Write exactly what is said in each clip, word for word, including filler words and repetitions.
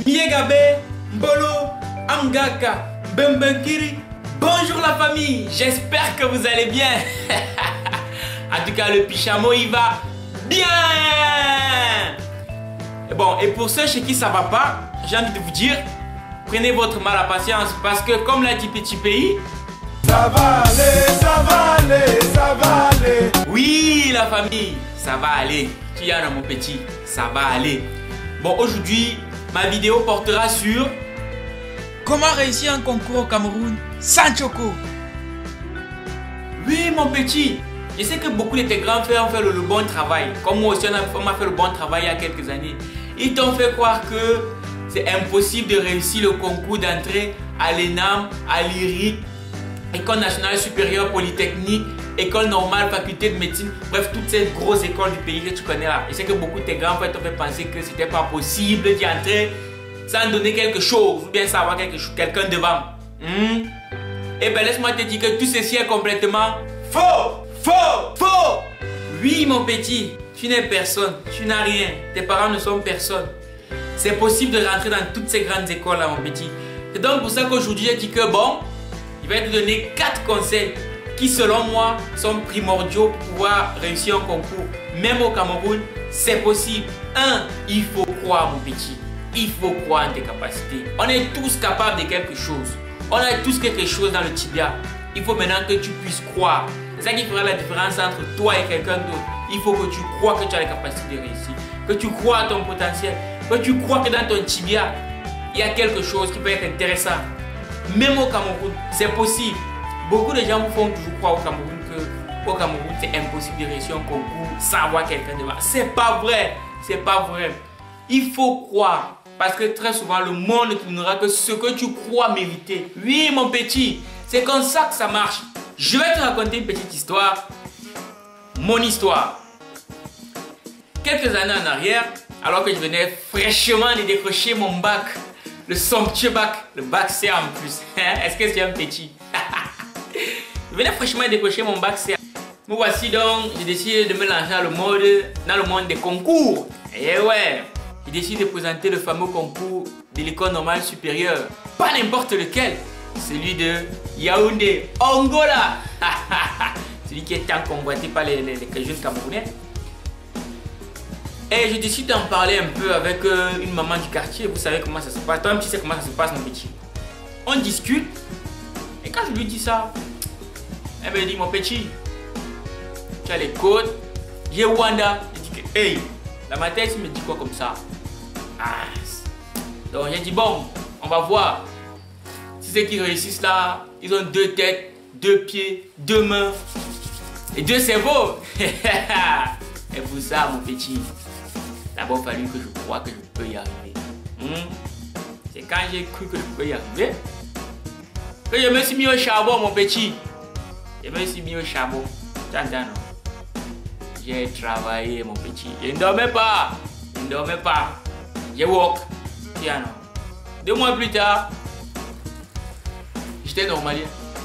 Miegabe, Mbolo, Amgaka, Bembenkiri. Bonjour la famille, j'espère que vous allez bien. En tout cas, le pyjama il va bien. Et bon, et pour ceux chez qui ça va pas, j'ai envie de vous dire, prenez votre mal à patience parce que comme l'a dit Petit Pays, ça va aller, ça va aller, ça va aller. Oui la famille, ça va aller. Tu y en as mon petit, ça va aller. Bon, aujourd'hui, ma vidéo portera sur comment réussir un concours au Cameroun sans choco. Oui mon petit, je sais que beaucoup de tes grands frères ont fait le, le bon travail. Comme moi aussi, on m'a fait le bon travail il y a quelques années. Ils t'ont fait croire que c'est impossible de réussir le concours d'entrée à l'ENAM, à l'I R I, École nationale supérieure polytechnique, École normale, faculté de médecine, bref, toutes ces grosses écoles du pays que tu connais là. Je sais que beaucoup de tes grands frères t'ont fait penser que c'était pas possible d'y entrer sans donner quelque chose, ou bien savoir quelque chose, quelqu'un devant. Hmm? Eh bien, laisse-moi te dire que tout ceci est complètement faux, faux, faux. Oui, mon petit, tu n'es personne, tu n'as rien, tes parents ne sont personne. C'est possible de rentrer dans toutes ces grandes écoles là, mon petit. C'est donc pour ça qu'aujourd'hui, j'ai dit que bon, je vais te donner quatre conseils qui, selon moi, sont primordiaux pour pouvoir réussir un concours. Même au Cameroun, c'est possible. Un, il faut croire, mon petit. Il faut croire en tes capacités. On est tous capables de quelque chose. On a tous quelque chose dans le tibia. Il faut maintenant que tu puisses croire. C'est ça qui fera la différence entre toi et quelqu'un d'autre. Il faut que tu crois que tu as les capacités de réussir. Que tu crois à ton potentiel. Que tu crois que dans ton tibia, il y a quelque chose qui peut être intéressant. Même au Cameroun, c'est possible. Beaucoup de gens vous font toujours croire au Cameroun que au Cameroun, c'est impossible de réussir un concours sans avoir quelqu'un devant. C'est pas vrai. C'est pas vrai. Il faut croire. Parce que très souvent, le monde ne te donnera que ce que tu crois mériter. Oui, mon petit, c'est comme ça que ça marche. Je vais te raconter une petite histoire. Mon histoire. Quelques années en arrière, alors que je venais fraîchement de décrocher mon bac, le somptueux bac, le bac C A en plus. Est-ce que c'est un petit? Je venais fraîchement de décrocher mon bac C A. Me voici donc, j'ai décidé de me lancer dans le monde, dans le monde des concours. Et ouais. J'ai décidé de présenter le fameux concours de l'école normale supérieure. Pas n'importe lequel. Celui de Yaoundé, Angola. Celui qui est tant convoité par les, les, les jeunes Camerounais. Et je décide d'en parler un peu avec euh, une maman du quartier. Vous savez comment ça se passe. Toi-même, tu sais comment ça se passe, mon petit. On discute. Et quand je lui dis ça, elle me dit, mon petit, tu as les codes. J'ai Wanda. Je dis que, hey, dans ma tête, il me dit quoi comme ça? Ah. Donc j'ai dit bon, on va voir. Si ceux qui réussissent là, ils ont deux têtes, deux pieds, deux mains et deux cerveaux. Et pour ça, mon petit, il a d'abord fallu que je croie que je peux y arriver. Hmm? C'est quand j'ai cru que je peux y arriver que je me suis mis au charbon, mon petit. Je me suis mis au charbon. Tu entends, non? J'ai travaillé, mon petit. Je ne dormais pas. Je ne dormais pas. J'ai walk. Tiens, non. Deux mois plus tard, j'étais normalien.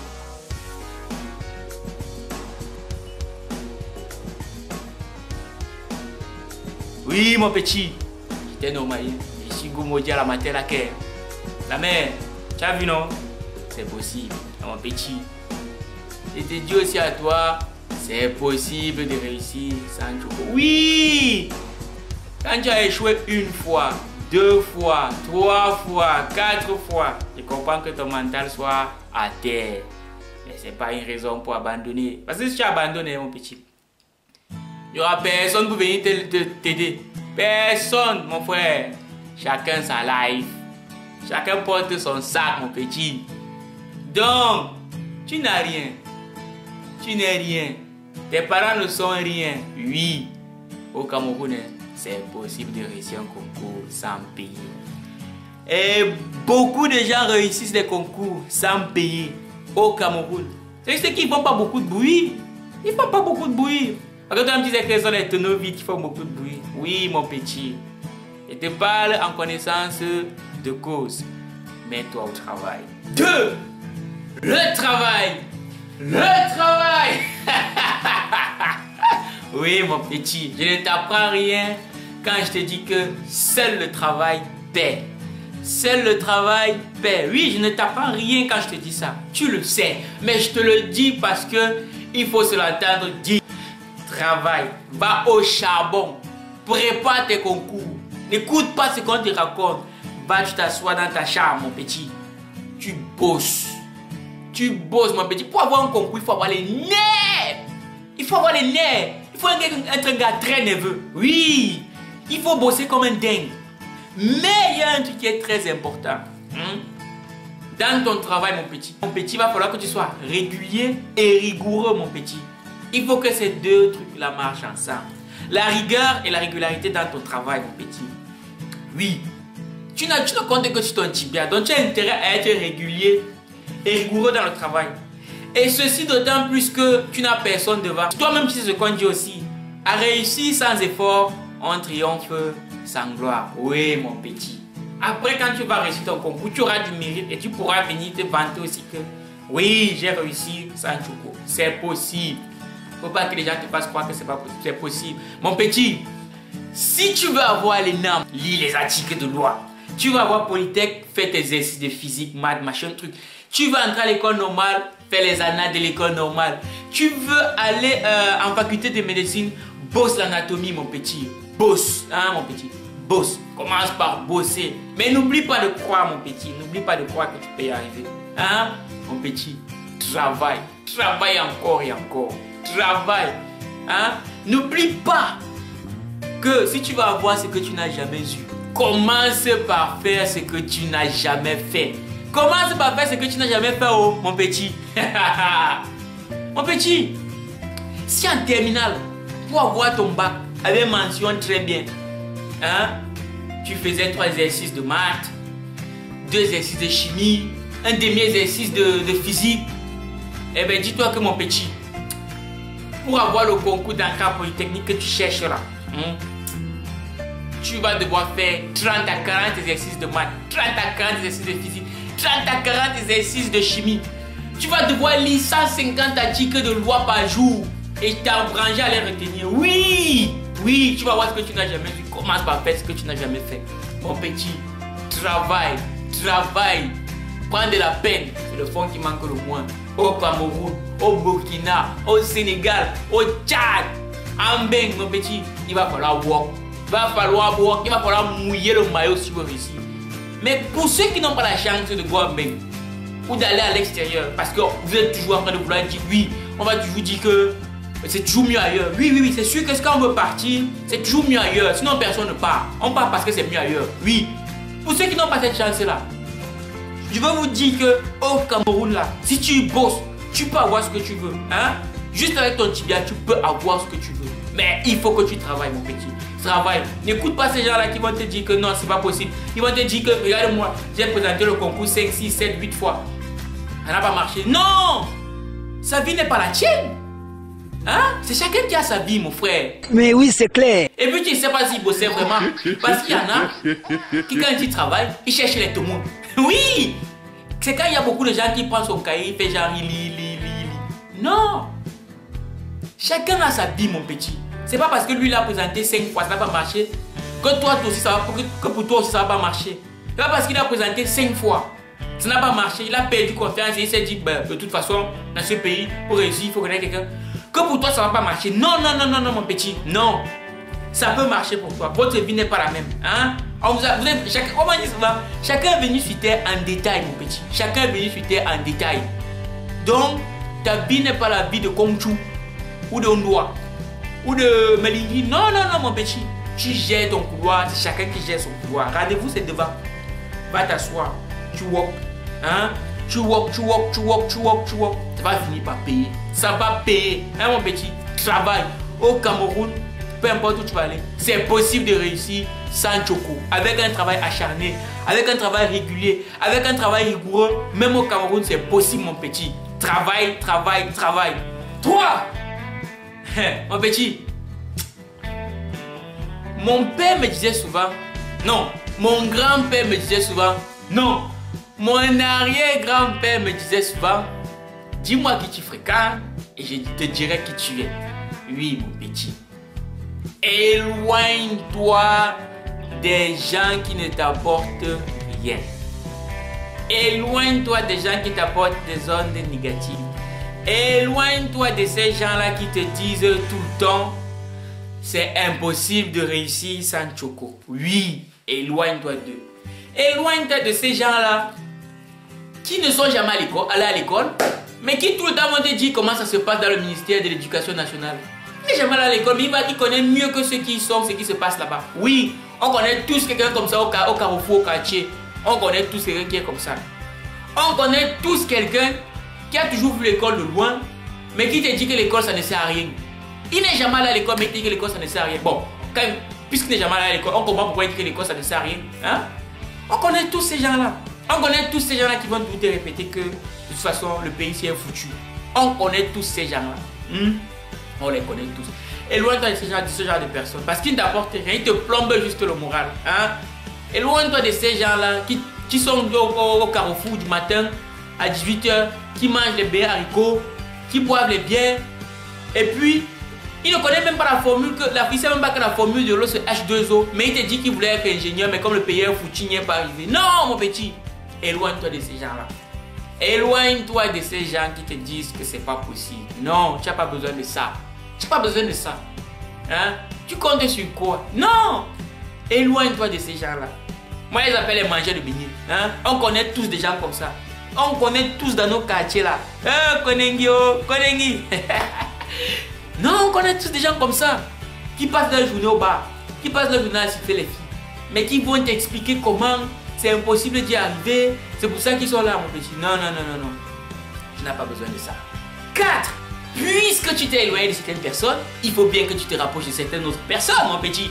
Oui, mon petit. J'étais normalien. Je suis Goumodia la matin la caire. La mère, tu as vu, non? C'est possible, mon petit. Je te dis aussi à toi, c'est possible de réussir sans choco. Oui! Quand tu as échoué une fois, deux fois, trois fois, quatre fois, je comprends que ton mental soit à terre. Mais ce n'est pas une raison pour abandonner. Parce que si tu abandonnes, mon petit, il n'y aura personne pour venir t'aider. Personne, mon frère. Chacun sa life. Chacun porte son sac, mon petit. Donc, tu n'as rien. Tu n'es rien. Tes parents ne sont rien. Oui, au Cameroun, c'est possible de réussir un concours sans payer. Et beaucoup de gens réussissent les concours sans payer au Cameroun. C'est juste qu'ils ne font pas beaucoup de bruit. Ils ne font pas beaucoup de bruit. Parce que toi, tu disais que ce sont les tonneaux vides qui font beaucoup de bruit. Oui, mon petit. Je te parle en connaissance de cause. Mets-toi au travail. Deux, le travail. Le travail. Oui, mon petit. Je ne t'apprends rien quand je te dis que seul le travail paie. Seul le travail paie. Oui, je ne t'apprends rien quand je te dis ça. Tu le sais. Mais je te le dis parce que il faut se l'entendre dire. Travail. Va au charbon. Prépare tes concours. N'écoute pas ce qu'on te raconte. Va, tu t'assois dans ta chambre, mon petit. Tu bosses. Tu bosses, mon petit. Pour avoir un concours, il faut avoir les nerfs. Il faut avoir les nerfs. Il faut être un gars très nerveux. Oui. Il faut bosser comme un dingue. Mais il y a un truc qui est très important. Hein? Dans ton travail, mon petit. Mon petit, il va falloir que tu sois régulier et rigoureux, mon petit. Il faut que ces deux trucs-là marchent ensemble. La rigueur et la régularité dans ton travail, mon petit. Oui. Tu, n'as, tu ne comptes que sur ton tibia. Donc tu as intérêt à être régulier et rigoureux dans le travail. Et ceci d'autant plus que tu n'as personne devant. Toi-même, tu sais ce qu'on dit aussi. À réussir sans effort, on triomphe sans gloire. Oui, mon petit. Après, quand tu vas réussir ton concours, tu auras du mérite et tu pourras venir te vanter aussi que oui, j'ai réussi sans choco. C'est possible. Il ne faut pas que les gens te fassent croire que c'est pas possible. C'est possible. Mon petit, si tu veux avoir les normes, lis les articles de loi. Tu vas avoir Polytech, fais tes exercices de physique, maths, machin, truc. Tu vas entrer à l'école normale, fais les annales de l'école normale. Tu veux aller euh, en faculté de médecine, bosse l'anatomie, mon petit. Bosse, hein, mon petit. Bosse. Commence par bosser. Mais n'oublie pas de croire, mon petit. N'oublie pas de croire que tu peux y arriver. Hein, mon petit. Travaille. Travaille encore et encore. Travaille. Hein. N'oublie pas que si tu vas avoir ce que tu n'as jamais eu, commence par faire ce que tu n'as jamais fait. Commence par faire ce que tu n'as jamais fait, oh, mon petit. Mon petit, si en terminale, pour avoir ton bac avec mention très bien, hein, tu faisais trois exercices de maths, deux exercices de chimie, un demi-exercice de, de physique, eh bien, dis-toi que mon petit, pour avoir le concours d'entrée polytechnique que tu cherches là, hein, tu vas devoir faire trente à quarante exercices de maths, trente à quarante exercices de physique, trente à quarante exercices de chimie. Tu vas devoir lire cent cinquante articles de loi par jour et t'embrancher à les retenir. Oui, oui, tu vas voir ce que tu n'as jamais vu. Commence par faire ce que tu n'as jamais fait. Mon petit, travaille, travaille. Prends de la peine. C'est le fond qui manque le moins. Au Cameroun, au Burkina, au Sénégal, au Tchad, en Beng, mon petit, il va falloir walk. Il va falloir walk. Il va falloir mouiller le maillot si vous réussissez. Mais pour ceux qui n'ont pas la chance de voir Beng ou d'aller à l'extérieur, parce que vous êtes toujours en train de vouloir dire oui, on va toujours dire que c'est toujours mieux ailleurs. Oui, oui, oui, c'est sûr que quand on veut partir, c'est toujours mieux ailleurs. Sinon, personne ne part. On part parce que c'est mieux ailleurs. Oui. Pour ceux qui n'ont pas cette chance-là, je veux vous dire que au Cameroun, là, si tu bosses, tu peux avoir ce que tu veux. Hein? Juste avec ton tibia, tu peux avoir ce que tu veux. Mais il faut que tu travailles, mon petit. Travaille. N'écoute pas ces gens-là qui vont te dire que non, c'est pas possible. Ils vont te dire que, regarde-moi, j'ai présenté le concours cinq, six, sept, huit fois. Ça n'a pas marché. Non! Sa vie n'est pas la tienne. Hein? C'est chacun qui a sa vie, mon frère. Mais oui, c'est clair. Et puis tu ne sais pas s'il bossait vraiment. Parce qu'il y en a qui, quand ils travaillent, ils cherchent les témoins. Oui! C'est quand il y a beaucoup de gens qui prennent son cahier, il fait genre, il lit, lit, lit, lit. Non! Chacun a sa vie, mon petit. C'est pas parce que lui l'a présenté cinq fois, ça n'a pas marché, que toi aussi ça va, que pour toi aussi ça va pas marcher. C'est pas parce qu'il a présenté cinq fois, ça n'a pas marché, il a perdu confiance et il s'est dit, ben, de toute façon, dans ce pays, pour réussir, il faut connaître quelqu'un. Que pour toi ça va pas marcher. Non, non, non, non, non, mon petit, non. Ça peut marcher pour toi. Votre vie n'est pas la même. Hein? On vous a, vous avez, chacun, comment dire souvent, chacun est venu sur terre en détail, mon petit. Chacun est venu sur terre en détail. Donc, ta vie n'est pas la vie de Kongchou ou de Ondoa ou de Melingui. Non, non, non, mon petit. Tu gères ton couloir, c'est chacun qui gère son couloir. Rendez-vous, c'est devant. Va t'asseoir. Tu walk. Hein? Tu walk, tu walk, tu walk, tu walk, tu walk. Ça va finir par payer. Ça va payer. Hein, mon petit? Travaille. Au Cameroun, peu importe où tu vas aller, c'est possible de réussir sans choco. Avec un travail acharné, avec un travail régulier, avec un travail rigoureux. Même au Cameroun, c'est possible, mon petit. Travaille, travaille, travaille. Toi! Mon petit, mon père me disait souvent, non, mon grand-père me disait souvent, non, mon arrière-grand-père me disait souvent, dis-moi qui tu fréquentes et je te dirai qui tu es. Oui, mon petit, éloigne-toi des gens qui ne t'apportent rien. Éloigne-toi des gens qui t'apportent des ondes négatives. Éloigne-toi de ces gens-là qui te disent tout le temps c'est impossible de réussir sans Choco. Oui, éloigne-toi d'eux. Éloigne-toi de ces gens-là qui ne sont jamais allés à l'école, mais qui tout le temps vont te dire comment ça se passe dans le ministère de l'Éducation nationale. Il n'est jamais allé à l'école, mais il, va, il connaît mieux que ceux qui sont, ce qui se passe là-bas. Oui, on connaît tous quelqu'un comme ça au, au carrefour, au quartier. On connaît tous quelqu'un qui est comme ça. On connaît tous quelqu'un qui a toujours vu l'école de loin, mais qui te dit que l'école ça ne sert à rien. Il n'est jamais allé à l'école, mais il dit que l'école ça ne sert à rien. Bon, quand même, puisqu'il n'est jamais allé à l'école, on comprend pourquoi il dit que l'école ça ne sert à rien. Hein? On connaît tous ces gens-là. On connaît tous ces gens-là qui vont tout te répéter que de toute façon le pays c'est foutu. On connaît tous ces gens-là. Hmm? On les connaît tous. Éloigne-toi de ce genre de, ce genre de personnes parce qu'ils ne t'apportent rien, ils te plombent juste le moral. Hein? Éloigne-toi de ces gens-là qui, qui sont au, au, au carrefour du matin à dix-huit heures, qui mangent les baies haricots, qui boivent les bières, et puis il ne connaît même pas la formule, que, la, il ne sait même pas que la formule de l'eau c'est H deux O, mais il te dit qu'il voulait être ingénieur, mais comme le pays est foutu, il n'y est pas arrivé. Non mon petit, éloigne-toi de ces gens-là. Éloigne-toi de ces gens qui te disent que c'est pas possible. Non, tu n'as pas besoin de ça. Tu n'as pas besoin de ça. Hein? Tu comptes sur quoi? Non! Éloigne-toi de ces gens-là. Moi, je les appelle les mangeurs de beignets. Hein? On connaît tous des gens comme ça. On connaît tous dans nos quartiers là. Hein, Konengi, oh, Konengi. Non, on connaît tous des gens comme ça. Qui passent leur journée au bar. Qui passent leur journée à citer les filles. Mais qui vont t'expliquer comment c'est impossible d'y arriver. C'est pour ça qu'ils sont là, mon petit. Non, non, non, non, non. Tu n'as pas besoin de ça. quatre. Puisque tu t'es éloigné de certaines personnes, il faut bien que tu te rapproches de certaines autres personnes, mon petit.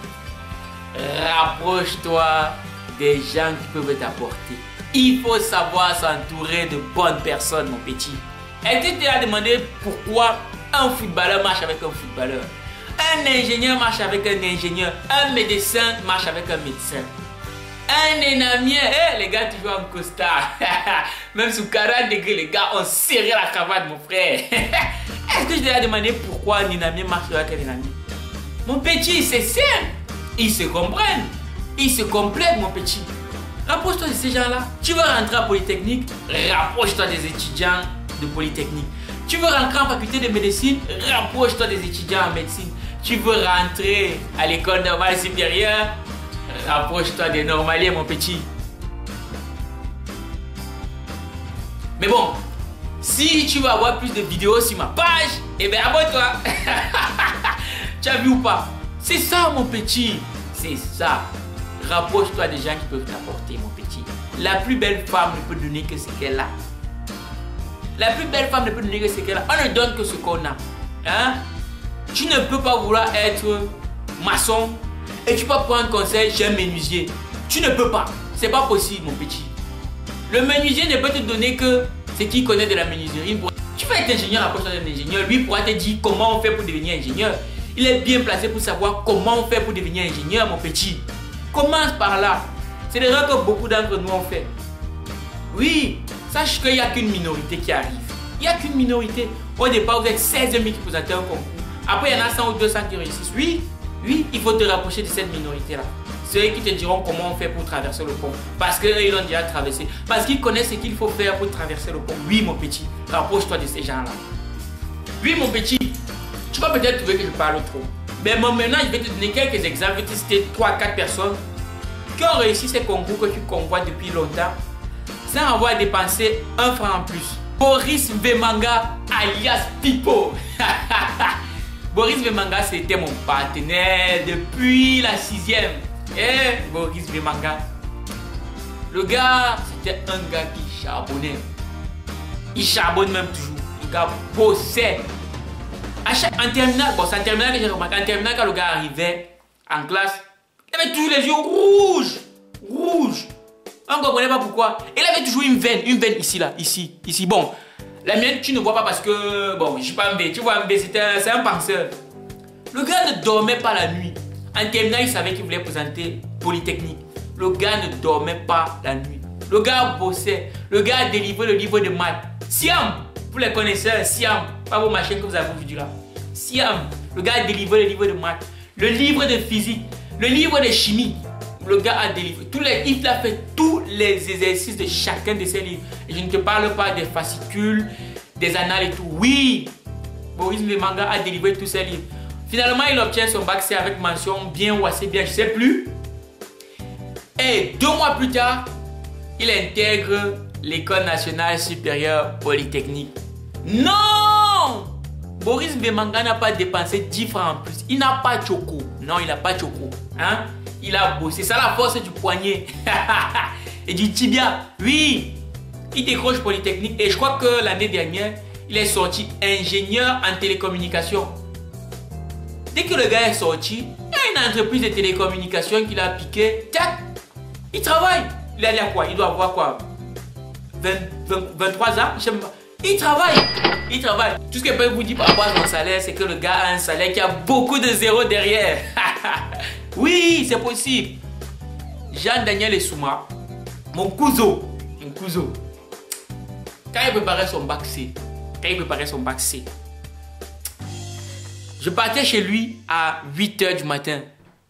Rapproche-toi des gens qui peuvent t'apporter. Il faut savoir s'entourer de bonnes personnes, mon petit. Et tu t'es demandé pourquoi un footballeur marche avec un footballeur, un ingénieur marche avec un ingénieur, un médecin marche avec un médecin, un énamien, hey, les gars toujours en costard. Même sous quarante degrés, les gars ont serré la cravate, mon frère. Est-ce que je t'ai demandé pourquoi un énamien marche avec un énamien? Mon petit, c'est simple. Ils se comprennent, ils se complètent, mon petit. Rapproche-toi de ces gens-là. Tu veux rentrer à Polytechnique, rapproche-toi des étudiants de Polytechnique. Tu veux rentrer en faculté de médecine, rapproche-toi des étudiants en médecine. Tu veux rentrer à l'école normale supérieure, rapproche-toi des normaliers, mon petit. Mais bon, si tu veux avoir plus de vidéos sur ma page, eh bien abonne-toi. Tu as vu ou pas? C'est ça, mon petit. C'est ça. Rapproche-toi des gens qui peuvent t'apporter, mon petit. La plus belle femme ne peut donner que ce qu'elle a. La plus belle femme ne peut donner que ce qu'elle a. On ne donne que ce qu'on a. Hein? Tu ne peux pas vouloir être maçon et tu peux prendre conseil chez un menuisier. Tu ne peux pas. C'est pas possible, mon petit. Le menuisier ne peut te donner que ce qu'il connaît de la menuiserie. Tu vas être ingénieur, rapproche-toi d'un ingénieur. Lui pourra te dire comment on fait pour devenir ingénieur. Il est bien placé pour savoir comment on fait pour devenir ingénieur, mon petit. Commence par là. C'est l'erreur que beaucoup d'entre nous ont fait. Oui, sache qu'il n'y a qu'une minorité qui arrive. Il n'y a qu'une minorité. Au départ, vous êtes seize mille qui présentaient un concours. Après, il y en a cent ou deux cents qui réussissent. Oui, oui, il faut te rapprocher de cette minorité-là. C'est eux qui te diront comment on fait pour traverser le pont. Parce qu'ils l'ont déjà traversé. Parce qu'ils connaissent ce qu'il faut faire pour traverser le pont. Oui, mon petit, rapproche-toi de ces gens-là. Oui, mon petit, tu vas peut-être trouver que je parle trop. Mais bon, maintenant, je vais te donner quelques exemples. Je vais te citer trois à quatre personnes qui ont réussi ces concours que tu convoites depuis longtemps sans avoir dépensé un franc en plus. Boris Vemanga alias Pipo. Boris Vemanga, c'était mon partenaire depuis la sixième. Eh, Boris Vemanga. Le gars, c'était un gars qui charbonnait. Il charbonne même toujours. Le gars bossait. À chaque, en terminale, bon, c'est en terminale que j'ai remarqué. En terminale, quand le gars arrivait en classe, il avait toujours les yeux rouges. Rouges. On ne comprenait pas pourquoi. Il avait toujours une veine, une veine ici, là, ici, ici. Bon, la mienne, tu ne vois pas parce que, bon, je suis pas Mbé. Tu vois, Mbé, c'est un, un penseur. Le gars ne dormait pas la nuit. En terminale, il savait qu'il voulait présenter Polytechnique. Le gars ne dormait pas la nuit. Le gars bossait. Le gars a délivré le livre de maths. Siam, pour les connaisseurs, Siam. Pas vos machines que vous avez vues là. Siam, le gars a délivré le livre de maths. Le livre de physique. Le livre de chimie. Le gars a délivré. Tous les, il a fait tous les exercices de chacun de ces livres. Et je ne te parle pas des fascicules, des annales et tout. Oui, Boris Vemanga a délivré tous ses livres. Finalement, il obtient son bac C avec mention bien ou assez bien, je ne sais plus. Et deux mois plus tard, il intègre l'École nationale supérieure polytechnique. Non! Boris Vemanga n'a pas dépensé dix francs en plus. Il n'a pas de choco. Non, il n'a pas de choco. Hein? Il a bossé. C'est ça la force du poignet. Et du tibia. Oui. Il décroche polytechnique. Et je crois que l'année dernière, il est sorti ingénieur en télécommunication. Dès que le gars est sorti, il y a une entreprise de télécommunication qui l'a piqué. Tac! Il travaille. Il a dit à quoi? Il doit avoir quoi? vingt, vingt, vingt-trois ans? Je sais pas. Il travaille. Il travaille. Tout ce que je peux vous dire par rapport à son salaire, c'est que le gars a un salaire qui a beaucoup de zéros derrière. Oui, c'est possible. Jean-Daniel Essouma, mon cousin, mon cousin, quand il préparait son bac C, quand il préparait son bac C, je partais chez lui à huit heures du matin.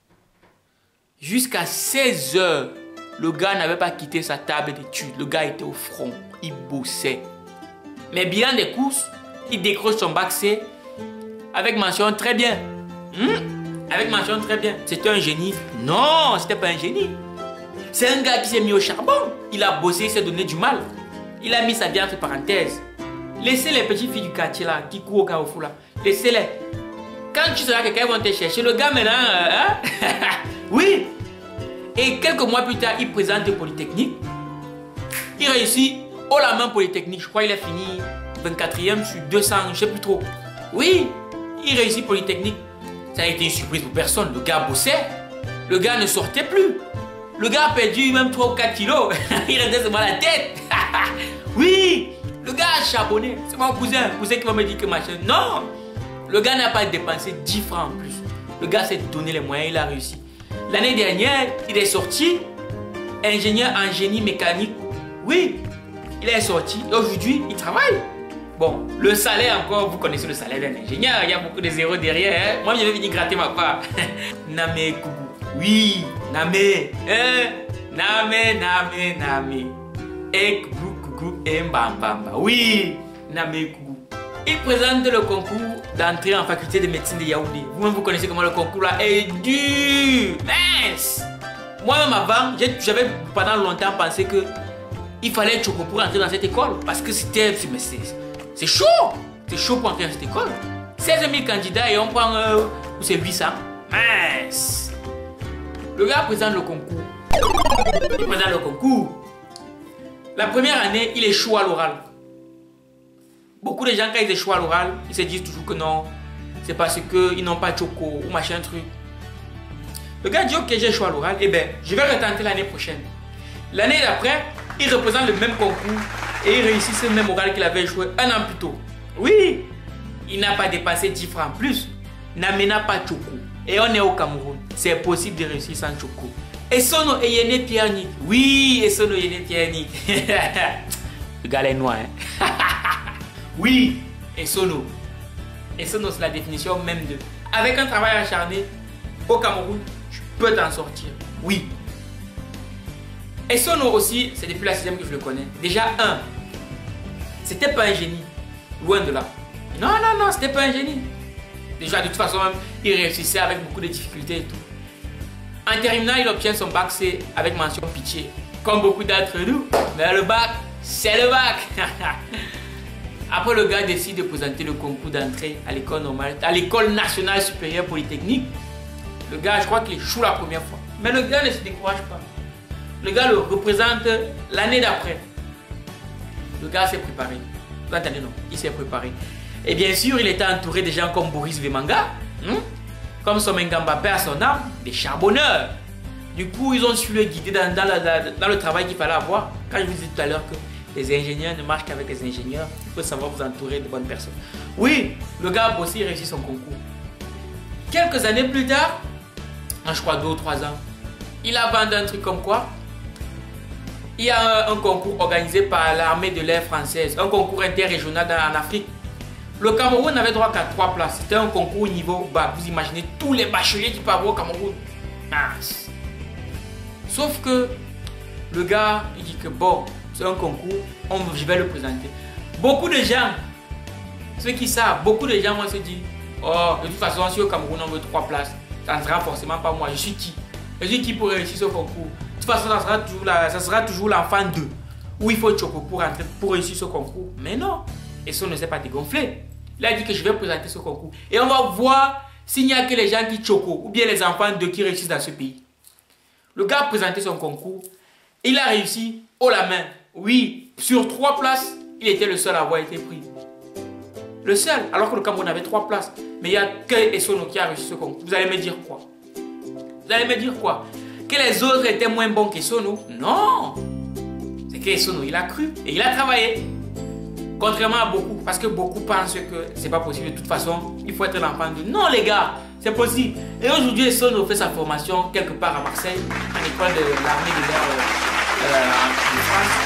Jusqu'à seize heures, le gars n'avait pas quitté sa table d'études. Le gars était au front, il bossait. Mais bilan des courses, il décroche son bac C avec mention très bien. Hmm? Avec mention très bien. C'était un génie? Non, c'était pas un génie. C'est un gars qui s'est mis au charbon. Il a bossé, il s'est donné du mal. Il a mis sa vie entre parenthèses. Laissez les petites filles du quartier là, qui courent au carrefour là. Laissez-les. Quand tu seras quelqu'un, ils vont te chercher. Le gars maintenant, hein? Oui. Et quelques mois plus tard, il présente Polytechnique. Il réussit haut la main Polytechnique. Je crois qu'il a fini vingt-quatrième sur deux cents, je ne sais plus trop. Oui, il réussit Polytechnique. Ça a été une surprise pour personne. Le gars bossait. Le gars ne sortait plus. Le gars a perdu même trois ou quatre kilos. Il restait seulement la tête. Oui, le gars a charbonné. C'est mon cousin. Le cousin qui va me dire que machin. Non, le gars n'a pas dépensé dix francs en plus. Le gars s'est donné les moyens, il a réussi. L'année dernière, il est sorti ingénieur en génie mécanique. Oui, il est sorti. Aujourd'hui, il travaille. Bon, le salaire encore, vous connaissez le salaire d'un ingénieur. Il y a beaucoup de zéros derrière. Hein? Moi, je vais venir gratter ma part. Namé Kougou. Oui, Namé. Hein? Namé, Namé, Namé. Et Kougou, Kougou, et Mbambamba. Oui, Namé Kougou. Il présente le concours d'entrée en faculté de médecine de Yaoundé. Vous-même, vous connaissez comment le concours là est dur. Mince. Moi-même avant, j'avais pendant longtemps pensé que il fallait être choco pour entrer dans cette école. Parce que c'était... C'est chaud. C'est chaud pour entrer dans cette école. seize mille candidats et on prend... Euh, c'est huit cents. Mince. Le gars présente le concours. Il présente le concours. La première année, il échoue à l'oral. Beaucoup de gens, quand ils échouent à l'oral, ils se disent toujours que non, c'est parce qu'ils n'ont pas de choco ou machin truc. Le gars dit ok, j'ai échoué à l'oral, et bien, je vais retenter l'année prochaine. L'année d'après, il représente le même concours et il réussit ce même oral qu'il avait échoué un an plus tôt. Oui, il n'a pas dépassé dix francs en plus, n'amena pas de choco. Et on est au Cameroun, c'est possible de réussir sans choco. Et son Eyene Pierre-Nick. Oui, et son Eyene Pierre-Nick. Le gars est noir, hein. Oui, et sono. Et sono, c'est la définition même de. Avec un travail acharné, au Cameroun, tu peux t'en sortir. Oui. Et sono aussi, c'est depuis la sixième que je le connais. Déjà, un, c'était pas un génie. Loin de là. Non, non, non, c'était pas un génie. Déjà, de toute façon, même, il réussissait avec beaucoup de difficultés et tout. En terminant, il obtient son bac C avec mention pitié. Comme beaucoup d'entre nous. Mais le bac, c'est le bac. Après, le gars décide de présenter le concours d'entrée à l'école normale, à l'école nationale supérieure polytechnique. Le gars, je crois qu'il échoue la première fois. Mais le gars ne se décourage pas. Le gars le représente l'année d'après. Le gars s'est préparé. Vous entendez, non? Il s'est préparé. Et bien sûr, il était entouré de gens comme Boris Vemanga, hein? Comme Somengamba Père à son âme, des charbonneurs. Du coup, ils ont su le guider dans, dans, dans, dans le travail qu'il fallait avoir. Quand je vous disais tout à l'heure que les ingénieurs ne marchent qu'avec les ingénieurs, il faut savoir vous entourer de bonnes personnes. Oui, le gars a bossé, il réussit son concours. Quelques années plus tard, je crois deux ou trois ans, il a vendu un truc comme quoi il y a un, un concours organisé par l'armée de l'air française, un concours interrégional en Afrique. Le Cameroun n'avait droit qu'à trois places. C'était un concours au niveau bas. Vous imaginez tous les bacheliers qui peuvent avoir au Cameroun. Mince. Sauf que Le gars, il dit que bon, c'est un concours, on, je vais le présenter. Beaucoup de gens, ceux qui savent, beaucoup de gens vont se dire, oh, de toute façon, si au Cameroun on veut trois places, ça ne sera forcément pas moi. Je suis qui? Je suis qui pour réussir ce concours? De toute façon, ça sera toujours, la, ça sera toujours l'enfant d'eux. Où il faut choco pour, entrer, pour réussir ce concours. Mais non, et ça ne s'est pas dégonflé. Il a dit que je vais présenter ce concours. Et on va voir s'il n'y a que les gens qui choco ou bien les enfants d'eux qui réussissent dans ce pays. Le gars a présenté son concours. Il a réussi haut la main. Oui, sur trois places, il était le seul à avoir été pris. Le seul, alors que le Cameroun avait trois places. Mais il n'y a que Essono qui a réussi ce concours. Vous allez me dire quoi? Vous allez me dire quoi? Que les autres étaient moins bons qu'Essono? Non! C'est qu'Essono, il a cru et il a travaillé. Contrairement à beaucoup, parce que beaucoup pensent que c'est pas possible. De toute façon, il faut être l'enfant de... Non les gars, c'est possible. Et aujourd'hui, Essono fait sa formation quelque part à Marseille, en école de l'armée de l'air euh, euh, de France.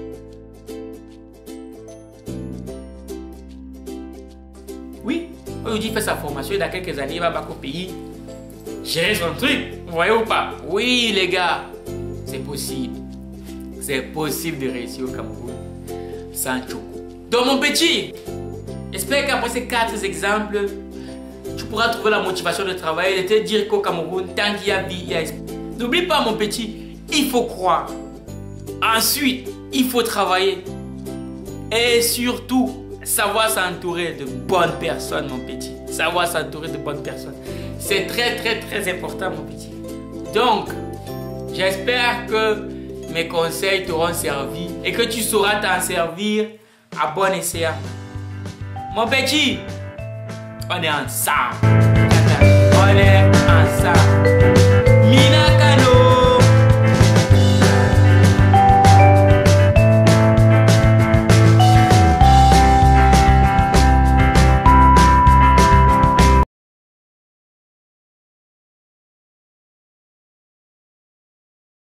Oui, aujourd'hui, il fait sa formation et dans quelques années, il va back au pays, gérer son truc. Vous voyez ou pas? Oui les gars, c'est possible. C'est possible de réussir au Cameroun sans choco. Donc mon petit, j'espère qu'après ces quatre exemples, tu pourras trouver la motivation de travailler et te dire qu'au Cameroun, tant qu'il y a vie, il y a espoir. N'oublie pas mon petit, il faut croire. Ensuite, il faut travailler. Et surtout, savoir s'entourer de bonnes personnes mon petit. Savoir s'entourer de bonnes personnes. C'est très très très important mon petit. Donc, j'espère que mes conseils t'auront servi et que tu sauras t'en servir à bon escient. Mon petit, on est ensemble. On est ensemble.